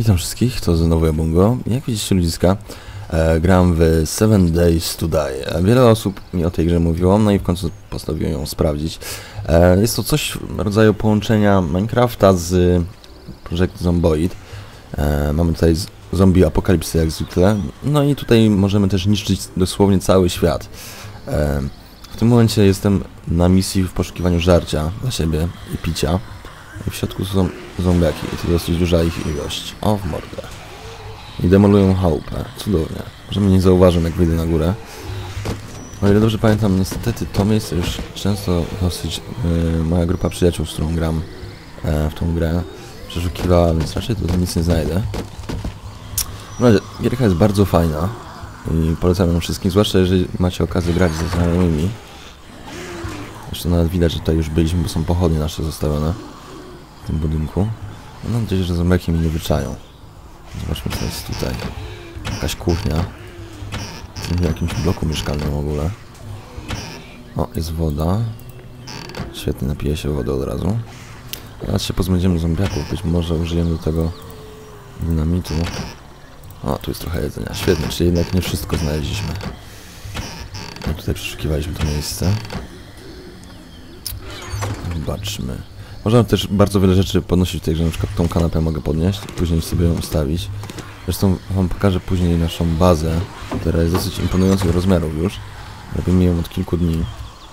Witam wszystkich, to znowu ja Bungo. Jak widzicie ludziska, gram w 7 Days to Die. Wiele osób mi o tej grze mówiło, no i w końcu postanowiłem ją sprawdzić. Jest to coś w rodzaju połączenia Minecrafta z Project Zomboid. Mamy tutaj zombie apokalipsy jak zwykle, no i tutaj możemy też niszczyć dosłownie cały świat. W tym momencie jestem na misji w poszukiwaniu żarcia dla siebie i picia. I w środku są zombiaki i to dosyć duża ich ilość. O, w mordę. I demolują chałupę. Cudownie. Może mnie nie zauważą, jak wyjdę na górę. O ile dobrze pamiętam, niestety to miejsce już często dosyć moja grupa przyjaciół, z którą gram w tą grę, przeszukiwała, więc raczej tu nic nie znajdę. W razie, gierka jest bardzo fajna i polecam ją wszystkim, zwłaszcza jeżeli macie okazję grać ze znajomymi. Zresztą nawet widać, że tutaj już byliśmy, bo są pochodnie nasze zostawione w tym budynku. Mam nadzieję, że zombiaki mnie nie wyczają. Zobaczmy, co jest tutaj. Jakaś kuchnia. W jakimś bloku mieszkalnym w ogóle. O, jest woda. Świetnie, napiję się wody od razu. Teraz się pozbędziemy zombiaków. Być może użyjemy do tego dynamitu. O, tu jest trochę jedzenia. Świetnie, czyli jednak nie wszystko znaleźliśmy. No, tutaj przeszukiwaliśmy to miejsce. Zobaczmy. Można też bardzo wiele rzeczy podnosić w tej grze, na przykład tą kanapę mogę podnieść i później sobie ją ustawić. Zresztą wam pokażę później naszą bazę, która jest dosyć imponujących rozmiarów już. Robimy ją od kilku dni.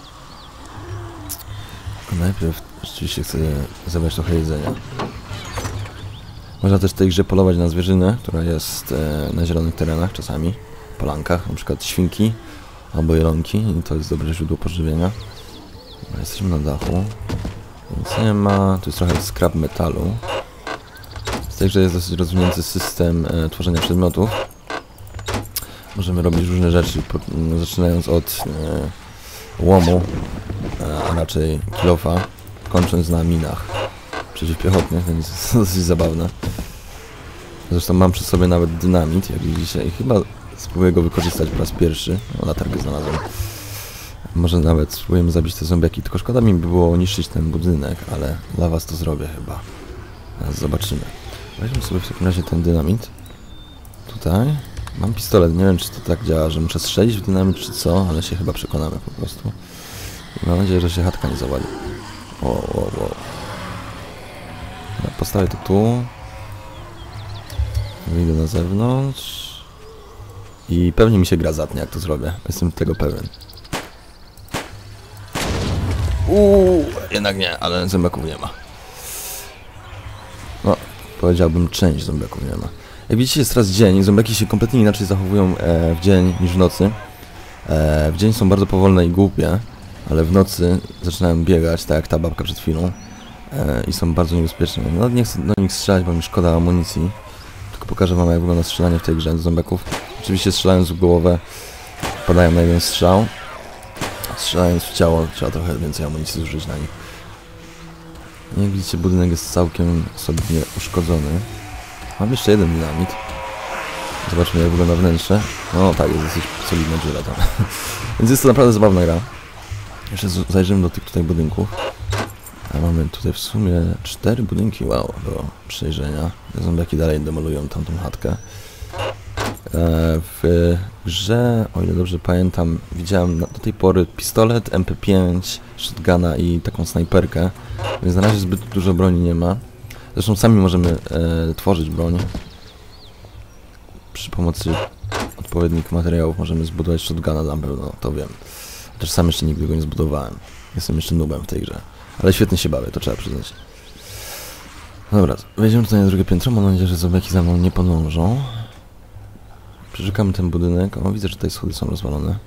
Tylko najpierw rzeczywiście chcę zebrać trochę jedzenia. Można też w tej grze polować na zwierzynę, która jest na zielonych terenach czasami, polankach, na przykład świnki albo jelonki i to jest dobre źródło pożywienia. Jesteśmy na dachu. Nic nie ma, tu jest trochę scrap metalu. W tej grze jest dosyć rozwinięty system tworzenia przedmiotów. Możemy robić różne rzeczy, zaczynając od łomu, a raczej kilofa, kończąc na minach przeciwpiechotnych, więc jest dosyć zabawne. Zresztą mam przy sobie nawet dynamit, jak widzicie, i chyba spróbuję go wykorzystać po raz pierwszy. O, latarkę znalazłem. Może nawet spróbujemy zabić te zombiaki, tylko szkoda mi by było niszczyć ten budynek, ale dla was to zrobię chyba. Teraz zobaczymy. Weźmy sobie w takim razie ten dynamit. Tutaj. Mam pistolet, nie wiem czy to tak działa, że muszę strzelić w dynamit czy co, ale się chyba przekonamy po prostu. I mam nadzieję, że się chatka nie zawali. O. Ja postawię to tu. Wyjdę na zewnątrz. I pewnie mi się gra zatnie, jak to zrobię. Jestem tego pewien. Jednak nie, ale zombiaków nie ma. No, powiedziałbym, część zombiaków nie ma. Jak widzicie, jest teraz dzień, zombiaki się kompletnie inaczej zachowują w dzień niż w nocy. W dzień są bardzo powolne i głupie, ale w nocy zaczynają biegać, tak jak ta babka przed chwilą. I są bardzo niebezpieczne. No, nie chcę do nich strzelać, bo mi szkoda amunicji. Tylko pokażę wam, jak wygląda strzelanie w tej grze do zombiaków. Oczywiście strzelając w głowę padają na jeden strzał. Strzelając w ciało trzeba trochę więcej amunicji zużyć na nich. Jak widzicie, budynek jest całkiem solidnie uszkodzony. Mam jeszcze jeden dynamit. Zobaczmy, jak wygląda wnętrze. No tak, jest dosyć solidna dziura tam. Więc jest to naprawdę zabawna gra. Jeszcze zajrzymy do tych tutaj budynków. A mamy tutaj w sumie 4 budynki, wow, do przejrzenia. Zombiaki dalej demolują tamtą chatkę. W grze, o ile dobrze pamiętam, widziałem do tej pory pistolet, MP5, shotguna i taką snajperkę, więc na razie zbyt dużo broni nie ma. Zresztą sami możemy tworzyć broń. Przy pomocy odpowiednich materiałów możemy zbudować shotguna na pewno, to wiem. Chociaż sam jeszcze nigdy go nie zbudowałem. Jestem jeszcze noobem w tej grze. Ale świetnie się bawię, to trzeba przyznać. Dobra, wejdziemy tutaj na drugie piętro, mam nadzieję, że zombiaki za mną nie podążą. Przeszukamy ten budynek. O, widzę, że tutaj schody są rozwalone.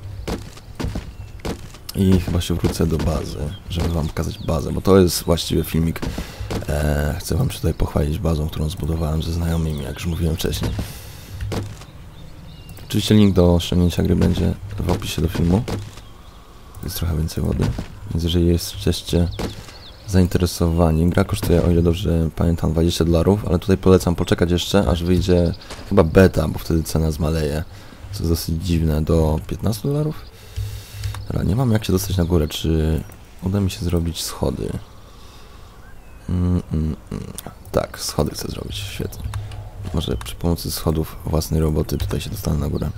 I chyba się wrócę do bazy, żeby wam pokazać bazę, bo to jest właściwie filmik. Chcę wam tutaj pochwalić bazą, którą zbudowałem ze znajomymi, jak już mówiłem wcześniej. Oczywiście link do ściągnięcia gry będzie w opisie do filmu. Jest trochę więcej wody, więc jeżeli jesteście zainteresowani. Gra kosztuje, o ile dobrze pamiętam, $20, ale tutaj polecam poczekać jeszcze, aż wyjdzie chyba beta, bo wtedy cena zmaleje. Co jest dosyć dziwne, do $15. Dobra, nie mam jak się dostać na górę, czy uda mi się zrobić schody. Tak, schody chcę zrobić, świetnie. może przy pomocy schodów własnej roboty tutaj się dostanę na górę.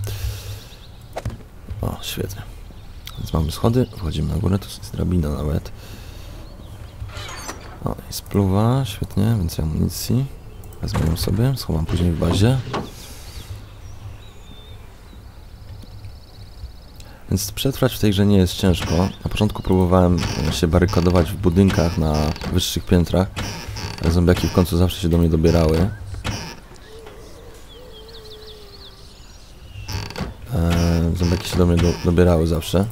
O, świetnie. Więc mamy schody, wchodzimy na górę, tu jest drabina nawet. O, jest pluwa, świetnie, więcej amunicji. Wezmę ją sobie, schowam później w bazie. Więc przetrwać w tej grze nie jest ciężko. Na początku próbowałem się barykadować w budynkach na wyższych piętrach, ale zombiaki w końcu zawsze się do mnie dobierały. Zombiaki się do mnie dobierały zawsze.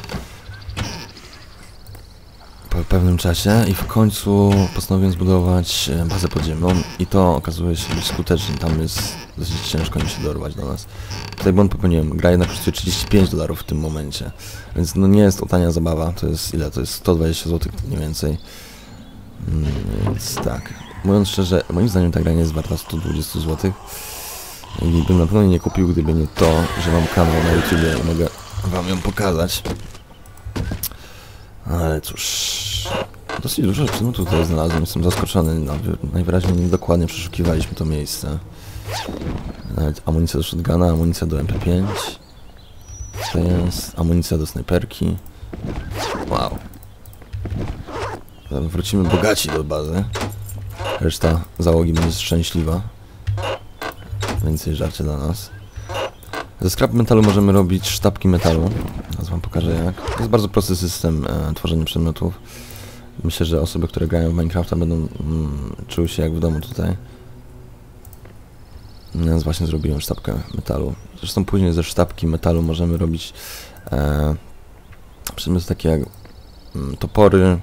Po pewnym czasie i w końcu postanowiłem zbudować bazę podziemną i to okazuje się być skuteczne. Tam jest dosyć ciężko im się dorwać do nas. Tutaj błąd popełniłem. Gra jednak kosztuje $35 w tym momencie. Więc no nie jest to tania zabawa. To jest ile? To jest 120 zł mniej więcej. Więc tak. Mówiąc szczerze, moim zdaniem ta gra nie jest warta 120 zł. I bym na pewno nie kupił, gdyby nie to, że mam kanał na YouTubie i mogę wam ją pokazać. Ale cóż... Dosyć dużo rzeczy tutaj znalazłem. Jestem zaskoczony. Najwyraźniej niedokładnie przeszukiwaliśmy to miejsce. Nawet amunicja do shotguna, amunicja do MP5. To jest amunicja do snajperki. Wow. Wrócimy bogaci do bazy. Reszta załogi będzie szczęśliwa. Więcej żarcia dla nas. Ze scrap metalu możemy robić sztabki metalu. Teraz wam pokażę jak. To jest bardzo prosty system tworzenia przedmiotów. Myślę, że osoby, które grają w Minecrafta będą czuły się jak w domu tutaj. Więc właśnie zrobiłem sztabkę metalu. Zresztą później ze sztabki metalu możemy robić przedmioty takie jak topory.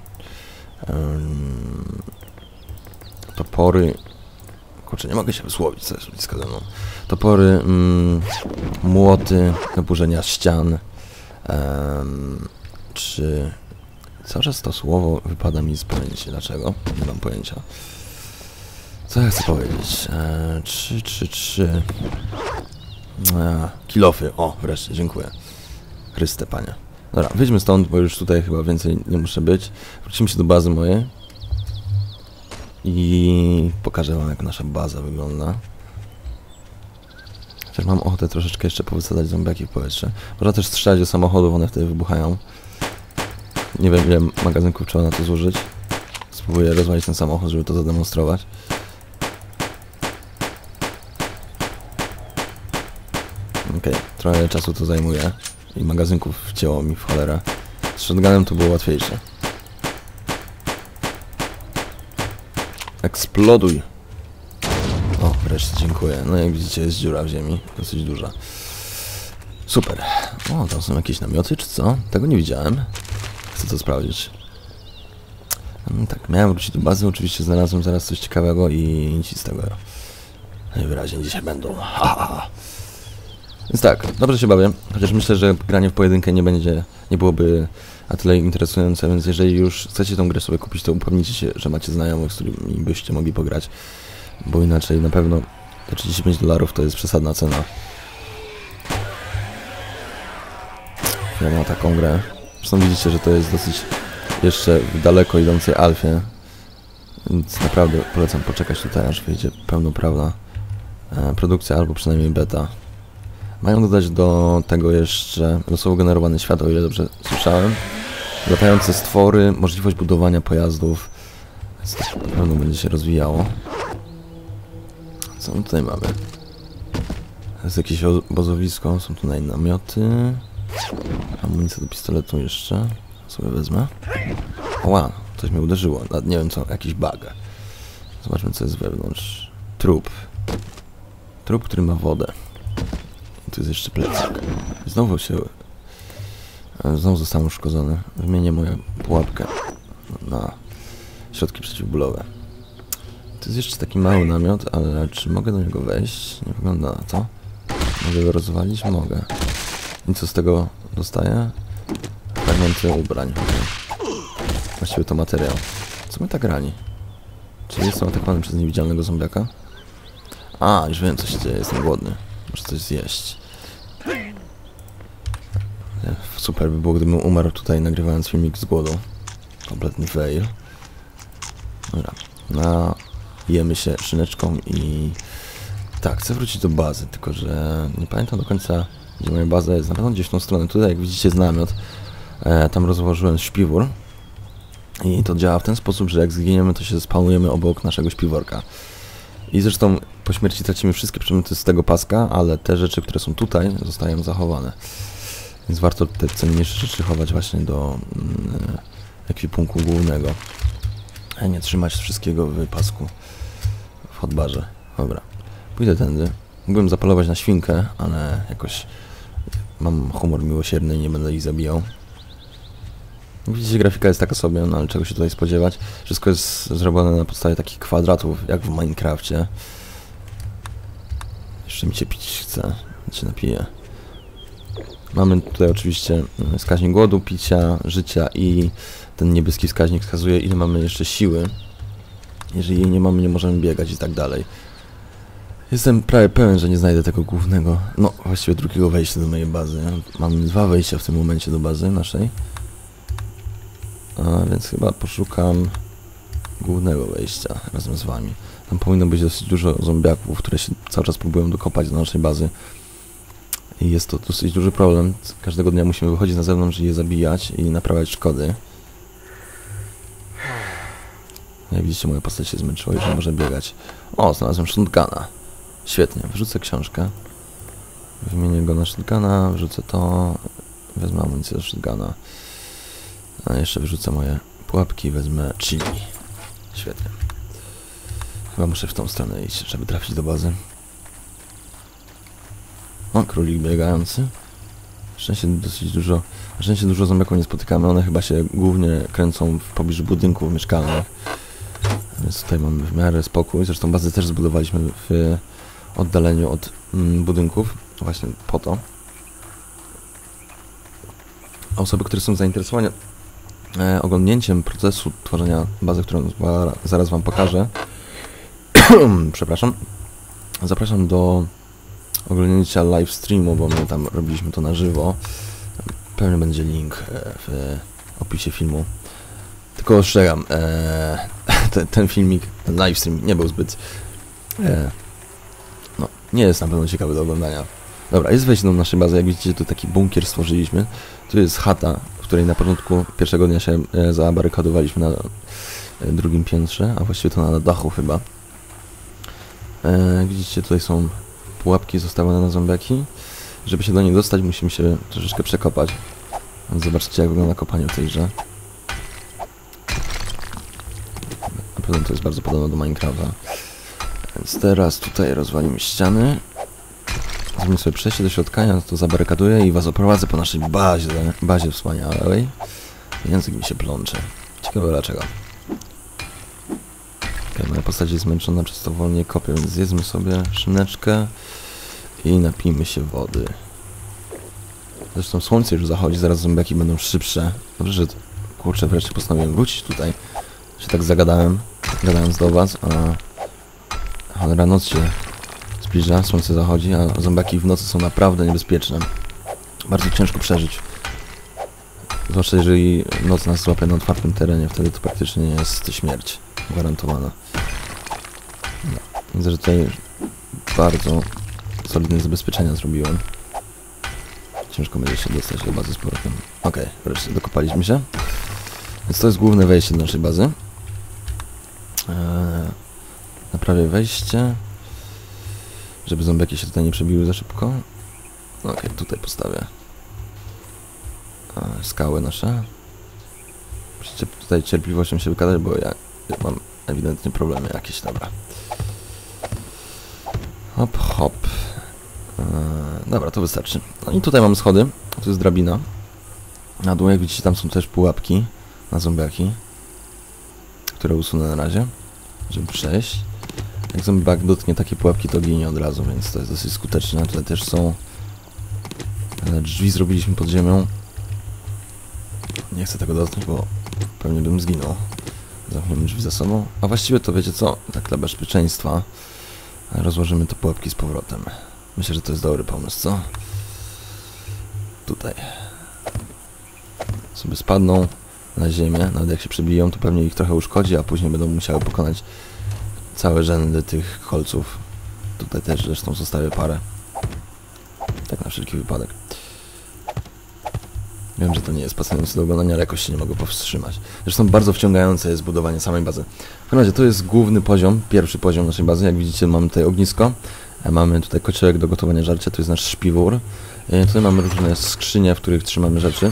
Kurczę, nie mogę się wysłowić, co jest blisko ze mną. Topory, młoty do burzenia ścian. Czy... Cały czas to słowo wypada mi z pamięci. Dlaczego? Nie mam pojęcia. Co ja chcę powiedzieć? Kilofy. O, wreszcie, dziękuję. Chryste, Panie. Dobra, wyjdźmy stąd, bo już tutaj chyba więcej nie muszę być. Wrócimy się do bazy mojej. I pokażę wam, jak nasza baza wygląda. Chociaż mam ochotę troszeczkę jeszcze powysadzać zombiaki w powietrze. Można też strzelać do samochodów, one wtedy wybuchają. Nie wiem, ile magazynków trzeba na to zużyć. Spróbuję rozwalić ten samochód, żeby to zademonstrować. Okej, trochę czasu to zajmuje. I magazynków wcięło mi w cholerę. Z shotgunem to było łatwiejsze. Eksploduj! O, wreszcie, dziękuję. No jak widzicie, jest dziura w ziemi. Dosyć duża. Super. O, tam są jakieś namioty, czy co? Tego nie widziałem. Chcę to sprawdzić. Tak, miałem wrócić do bazy. Oczywiście znalazłem zaraz coś ciekawego i nic z tego. Najwyraźniej dzisiaj będą. Więc tak, dobrze się bawię. Chociaż myślę, że granie w pojedynkę nie byłoby na tyle interesujące, więc jeżeli już chcecie tą grę sobie kupić, to upewnijcie się, że macie znajomych, z którymi byście mogli pograć. Bo inaczej na pewno te $35 to jest przesadna cena. Ja mam taką grę. Zresztą widzicie, że to jest dosyć jeszcze w daleko idącej alfie. Więc naprawdę polecam poczekać tutaj, aż wyjdzie pełnoprawna produkcja, albo przynajmniej beta. Mają dodać do tego jeszcze losowo generowany świat, o ile dobrze słyszałem. Latające stwory, możliwość budowania pojazdów. Więc to na pewno będzie się rozwijało. Co my tutaj mamy? Jest jakieś obozowisko, są tutaj namioty. Amunicja do pistoletu jeszcze. Sobie wezmę. Oła, coś mnie uderzyło. Nie wiem co, jakiś bug. Zobaczmy co jest wewnątrz. Trup. Trup, który ma wodę. I tu jest jeszcze plecak. Znowu zostałem uszkodzony. Wymienię moją pułapkę na środki przeciwbólowe. To jest jeszcze taki mały namiot, ale czy mogę do niego wejść? Nie wygląda na to. Mogę go rozwalić? Mogę. I co z tego dostaję? Fragmenty ubrań. Właściwie to materiał. Co mnie tak rani? Czy jestem atakowany przez niewidzialnego zombiaka? A, już wiem co się dzieje, jestem głodny. Muszę coś zjeść. Super by było, gdybym umarł tutaj nagrywając filmik z głodu. Kompletny fail. Dobra. Jemy się szyneczką i Tak, chcę wrócić do bazy, tylko że nie pamiętam do końca, gdzie moja baza jest. Na pewno gdzieś w tą stronę. Tutaj, jak widzicie, jest namiot. Tam rozłożyłem śpiwór. I to działa w ten sposób, że jak zginiemy, to się spawnujemy obok naszego śpiworka. I zresztą po śmierci tracimy wszystkie przedmioty z tego paska, ale te rzeczy, które są tutaj, zostają zachowane. Więc warto te cenniejsze rzeczy chować właśnie do ekwipunku głównego. A nie trzymać wszystkiego w pasku w hotbarze. Dobra, pójdę tędy. Mógłbym zapolować na świnkę, ale jakoś mam humor miłosierny i nie będę ich zabijał. Widzicie, grafika jest taka sobie, no ale czego się tutaj spodziewać. Wszystko jest zrobione na podstawie takich kwadratów, jak w Minecrafcie. Jeszcze mi się pić chce, więc się napiję. Mamy tutaj oczywiście wskaźnik głodu, picia, życia i ten niebieski wskaźnik wskazuje, ile mamy jeszcze siły. Jeżeli jej nie mamy, nie możemy biegać i tak dalej. Jestem prawie pewien, że nie znajdę tego głównego, no właściwie drugiego wejścia do mojej bazy. Mam 2 wejścia w tym momencie do bazy naszej. Więc chyba poszukam głównego wejścia razem z wami. Tam powinno być dosyć dużo zombiaków, które się cały czas próbują dokopać do naszej bazy. I jest to dosyć duży problem. Każdego dnia musimy wychodzić na zewnątrz i je zabijać i naprawiać szkody. Jak widzicie, moja postać się zmęczyła, już nie może biegać. O, znalazłem shotguna. Świetnie, wrzucę książkę. Wymienię go na shotguna, wrzucę to. Wezmę amunicję do shotguna. A jeszcze wyrzucę moje pułapki, wezmę chili. Świetnie. Chyba muszę w tą stronę iść, żeby trafić do bazy. O, królik biegający. Szczęście dużo zombiaków nie spotykamy. One chyba się głównie kręcą w pobliżu budynków mieszkalnych. Więc tutaj mamy w miarę spokój. Zresztą bazę też zbudowaliśmy w oddaleniu od budynków. Właśnie po to. A osoby, które są zainteresowane oglądnięciem procesu tworzenia bazy, którą zaraz wam pokażę. Przepraszam. Zapraszam do oglądnięcia live streamu, bo my tam robiliśmy to na żywo. Pewnie będzie link w opisie filmu. Tylko ostrzegam, ten filmik, ten live stream nie był zbyt... no, nie jest na pewno ciekawy do oglądania. Dobra, jest wejście do naszej bazy. Jak widzicie, tu taki bunkier stworzyliśmy. Tu jest chata, w której na początku pierwszego dnia się zabarykadowaliśmy na 2. piętrze, a właściwie to na dachu chyba. Jak widzicie, tutaj są pułapki zostawione na zombiaki. Żeby się do nich dostać, musimy się troszeczkę przekopać. Więc zobaczcie, jak wygląda kopanie w tej grze. Na pewno to jest bardzo podobne do Minecrafta. Więc teraz tutaj rozwalimy ściany. Zrobimy sobie przejście do środka, ja to zabarykaduję i was oprowadzę po naszej bazie wspaniałej. Język mi się plącze. Ciekawe dlaczego. Okay, moja postać jest zmęczona, przez to wolniej kopię, więc zjedzmy sobie szyneczkę i napijmy się wody. Zresztą słońce już zachodzi, zaraz zombiaki będą szybsze. Dobrze, że kurczę, wreszcie postanowiłem wrócić tutaj. Się tak zagadałem, gadając do was, ale noc się zbliża, słońce zachodzi, a zombiaki w nocy są naprawdę niebezpieczne. Bardzo ciężko przeżyć. Zwłaszcza jeżeli noc nas złapie na otwartym terenie, wtedy to praktycznie jest śmierć gwarantowana. No. Widzę, że tutaj bardzo solidne zabezpieczenia zrobiłem. Ciężko będzie się dostać do bazy z powrotem. Okej, wreszcie dokopaliśmy się. Więc to jest główne wejście do naszej bazy. Naprawię wejście, żeby zombiaki się tutaj nie przebiły za szybko. Okej, tutaj postawię skały nasze. Musicie tutaj cierpliwością się wykazać, bo ja mam ewidentnie problemy jakieś. Dobra. Hop, hop. Dobra, to wystarczy. No i tutaj mam schody. Tu jest drabina. Na dół, jak widzicie, tam są też pułapki na zombiaki, które usunę na razie, żeby przejść. Jak zombiak dotknie takie pułapki, to ginie od razu, więc to jest dosyć skuteczne. Tutaj też są drzwi, zrobiliśmy pod ziemią. Nie chcę tego dotknąć, bo pewnie bym zginął. Zamkniemy drzwi za sobą. A właściwie to wiecie co? Tak dla bezpieczeństwa rozłożymy te pułapki z powrotem. Myślę, że to jest dobry pomysł, co? Tutaj sobie spadną na ziemię, nawet jak się przebiją, to pewnie ich trochę uszkodzi, a później będą musiały pokonać całe rzędy tych kolców Tutaj też zresztą zostawię parę. Tak na wszelki wypadek. Wiem, że to nie jest pasjonujące do oglądania, ale jakoś się nie mogę powstrzymać. Zresztą bardzo wciągające jest budowanie samej bazy. W każdym razie to jest główny poziom, pierwszy poziom naszej bazy. Jak widzicie, mamy tutaj ognisko. Mamy tutaj kociołek do gotowania żarcia, to jest nasz śpiwór. Tutaj mamy różne skrzynie, w których trzymamy rzeczy.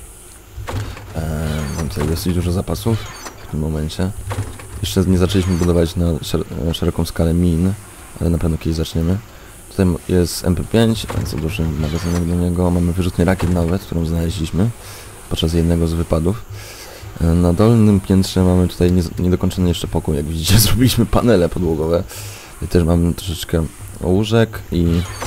Mam tutaj dosyć dużo zapasów w tym momencie. Jeszcze nie zaczęliśmy budować na szeroką skalę min, ale na pewno kiedyś zaczniemy. Tutaj jest MP5, bardzo duży magazynek do niego. Mamy wyrzutnię rakiet nawet, którą znaleźliśmy podczas jednego z wypadów. Na dolnym piętrze mamy tutaj niedokończony jeszcze pokój. Jak widzicie, zrobiliśmy panele podłogowe. Tutaj też mamy troszeczkę łóżek i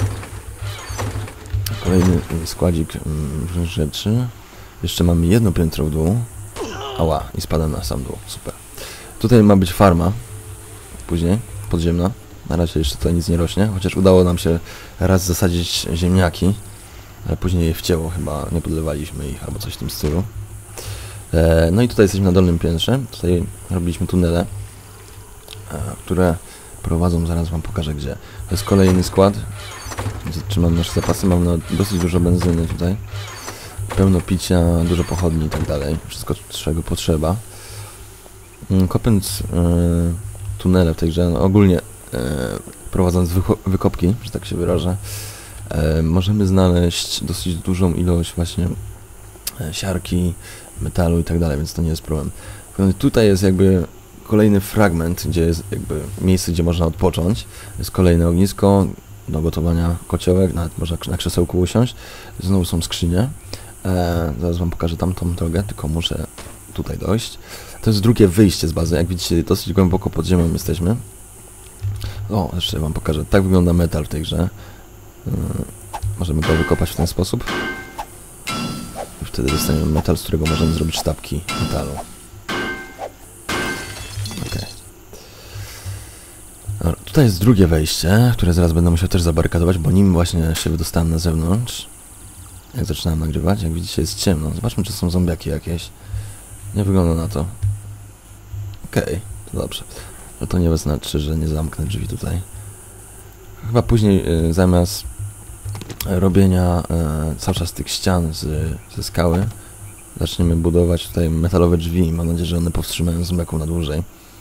kolejny składzik różnych rzeczy. Jeszcze mamy jedno piętro w dół. Ała, i spada na sam dół. Super. Tutaj ma być farma. Później, podziemna. Na razie jeszcze tutaj nic nie rośnie, chociaż udało nam się raz zasadzić ziemniaki, ale później je wcięło, chyba nie podlewaliśmy ich albo coś w tym stylu. No i tutaj jesteśmy na dolnym piętrze. Tutaj robiliśmy tunele, które prowadzą, zaraz wam pokażę gdzie. To jest kolejny skład, gdzie trzymam nasze zapasy, mam dosyć dużo benzyny tutaj. Pełno picia, dużo pochodni i tak dalej. Wszystko, czego potrzeba. Kopiąc tunele w tej grze, no ogólnie prowadząc wykopki, że tak się wyrażę, możemy znaleźć dosyć dużą ilość właśnie siarki, metalu i tak dalej, więc to nie jest problem. Tutaj jest jakby kolejny fragment, gdzie jest jakby miejsce, gdzie można odpocząć. Jest kolejne ognisko do gotowania, kociołek, nawet można na krzesełku usiąść. Znowu są skrzynie. Zaraz wam pokażę tamtą drogę, tylko muszę tutaj dojść. To jest drugie wyjście z bazy. Jak widzicie, dosyć głęboko pod ziemią jesteśmy. O, jeszcze wam pokażę. Tak wygląda metal w tej grze. Możemy go wykopać w ten sposób. I wtedy dostaniemy metal, z którego możemy zrobić sztabki metalu. Okay. Tutaj jest drugie wejście, które zaraz będę musiał też zabarykadować, bo nim właśnie się wydostałem na zewnątrz. Jak zaczynałem nagrywać, jak widzicie jest ciemno. Zobaczmy, czy są zombiaki jakieś. Nie wygląda na to. Okej, to dobrze. Ale to nie znaczy, że nie zamknę drzwi tutaj. Chyba później zamiast robienia cały czas tych ścian ze skały zaczniemy budować tutaj metalowe drzwi. Mam nadzieję, że one powstrzymają zombiaków na dłużej.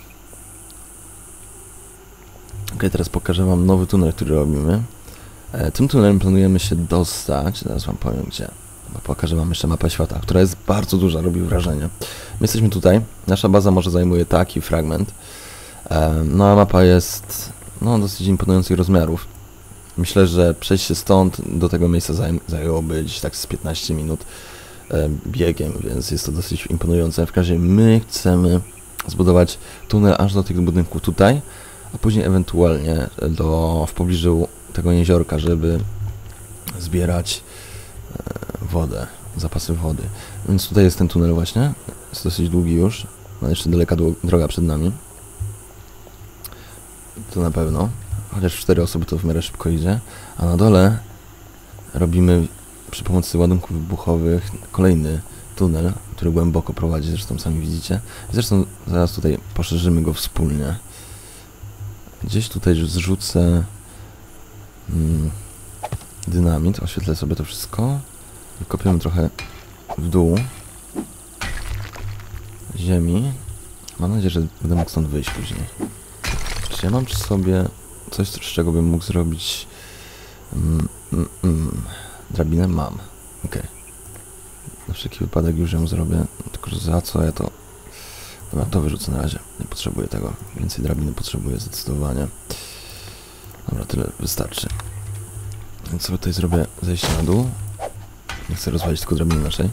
Okej, teraz pokażę wam nowy tunel, który robimy. Tym tunelem planujemy się dostać, zaraz wam powiem gdzie. Pokażę wam jeszcze mapę świata, która jest bardzo duża, robi wrażenie. My jesteśmy tutaj, nasza baza może zajmuje taki fragment. No a mapa jest dosyć imponujących rozmiarów. Myślę, że przejście stąd do tego miejsca zajęłoby gdzieś tak z 15 minut biegiem, więc jest to dosyć imponujące. W każdym razie my chcemy zbudować tunel aż do tych budynków tutaj, a później ewentualnie w pobliżu tego jeziorka, żeby zbierać wodę, zapasy wody. Więc tutaj jest ten tunel właśnie, jest dosyć długi już, ma jeszcze daleka droga przed nami. To na pewno, chociaż 4 osoby to w miarę szybko idzie, a na dole robimy przy pomocy ładunków wybuchowych kolejny tunel, który głęboko prowadzi, zresztą sami widzicie. Zresztą zaraz tutaj poszerzymy go wspólnie. Gdzieś tutaj zrzucę dynamit, oświetlę sobie to wszystko. Wykopiemy trochę w dół ziemi. Mam nadzieję, że będę mógł stąd wyjść później. Czy ja mam przy sobie coś, z czego bym mógł zrobić drabinę? Mam. Okej. Na wszelki wypadek już ją zrobię. Tylko, że za co ja to... Dobra, to wyrzucę na razie. Nie potrzebuję tego. Więcej drabiny potrzebuję zdecydowanie. Dobra, tyle wystarczy. Więc sobie tutaj zrobię zejście na dół. Nie chcę rozwalić tylko drabiny naszej.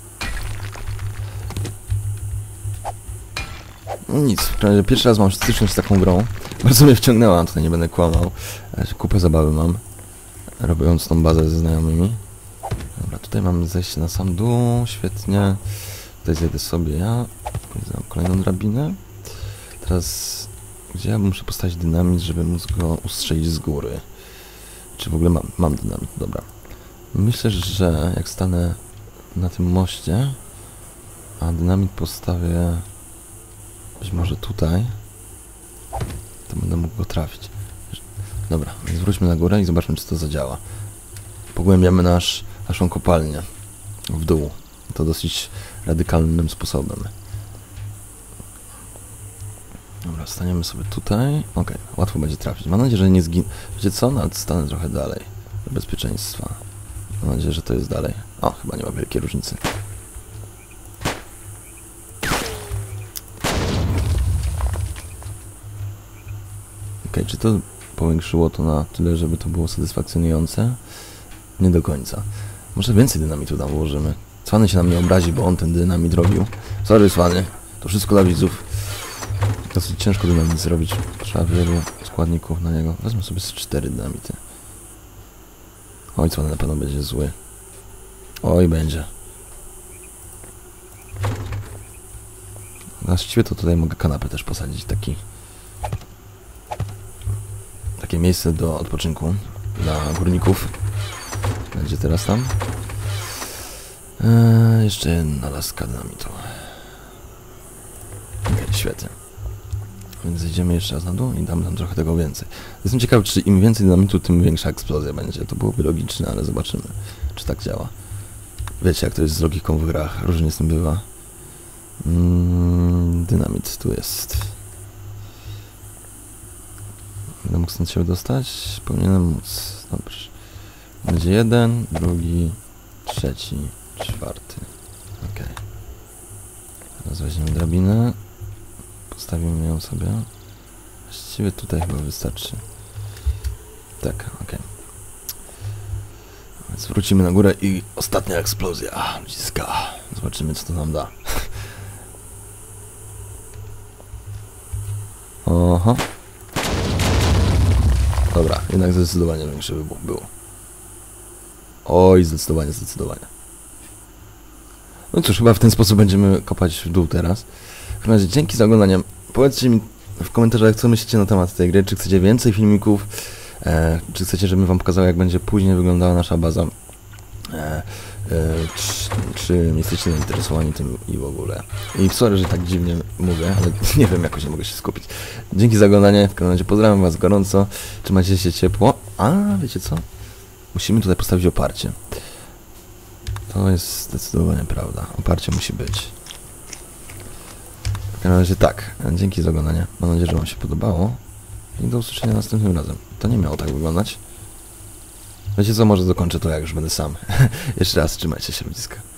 Nic, pierwszy raz mam styczność z taką grą. Bardzo mnie wciągnęła, tutaj nie będę kłamał. Kupę zabawy mam, robiąc tą bazę ze znajomymi. Dobra, tutaj mam zejście na sam dół, świetnie. Tutaj zejdę sobie ja. Znam kolejną drabinę. Teraz, gdzie ja muszę postawić dynamit, żeby móc go ustrzelić z góry? Czy w ogóle mam dynamit? Dobra. Myślę, że jak stanę na tym moście, a dynamit postawię być może tutaj, to będę mógł go trafić. Dobra, więc wróćmy na górę i zobaczmy, czy to zadziała. Pogłębiamy naszą kopalnię w dół. To dosyć radykalnym sposobem. Dobra, staniemy sobie tutaj. Okej, łatwo będzie trafić. Mam nadzieję, że nie zginę. Wiecie co? Nawet stanę trochę dalej. Dla bezpieczeństwa. Mam nadzieję, że to jest dalej. O, chyba nie ma wielkiej różnicy. Okej, czy to powiększyło to na tyle, żeby to było satysfakcjonujące? Nie do końca. Może więcej dynamitu tam włożymy. Cwany się na mnie obrazi, bo on ten dynamit robił. Sorry, Cwany. To wszystko dla widzów. Dosyć ciężko dynamit zrobić. Trzeba wielu składników na niego. Wezmę sobie z 4 dynamity. Oj, Cwany na pewno będzie zły. Oj, będzie. Właściwie to tutaj mogę kanapę też posadzić. Takie miejsce do odpoczynku dla górników. Będzie teraz tam. Jeszcze jedna laska dynamitu. Okej, świetnie. Więc zejdziemy jeszcze raz na dół i damy tam trochę tego więcej. Jestem ciekaw, czy im więcej dynamitu, tym większa eksplozja będzie. To byłoby logiczne, ale zobaczymy, czy tak działa. Wiecie, jak to jest z logiką w grach. Różnie z tym bywa. Dynamit tu jest. Będę mógł stąd się dostać? Powinienem móc. Dobrze. Będzie 1, drugi, 3, 4. Ok. Teraz weźmiemy drabinę. Postawimy ją sobie. Właściwie tutaj chyba wystarczy. Tak, ok. Więc wrócimy na górę i ostatnia eksplozja. Ludziska. Zobaczymy, co to nam da. Oho. Dobra, jednak zdecydowanie większy wybuch był. Oj, zdecydowanie. No cóż, chyba w ten sposób będziemy kopać w dół teraz. W każdym razie, dzięki za oglądanie. Powiedzcie mi w komentarzach, co myślicie na temat tej gry. Czy chcecie więcej filmików? Czy chcecie, żebym wam pokazał, jak będzie później wyglądała nasza baza? Czy jesteście zainteresowani tym i w ogóle? I sorry, że tak dziwnie mówię, ale nie wiem, jakoś nie mogę się skupić. Dzięki za oglądanie. W każdym razie pozdrawiam was gorąco. Trzymajcie się ciepło. A, wiecie co? Musimy tutaj postawić oparcie. To jest zdecydowanie prawda. Oparcie musi być. W każdym razie tak. Dzięki za oglądanie. Mam nadzieję, że wam się podobało. I do usłyszenia następnym razem. To nie miało tak wyglądać. Wiecie co? Może dokończę to, jak już będę sam. Jeszcze raz, trzymajcie się, ludziska.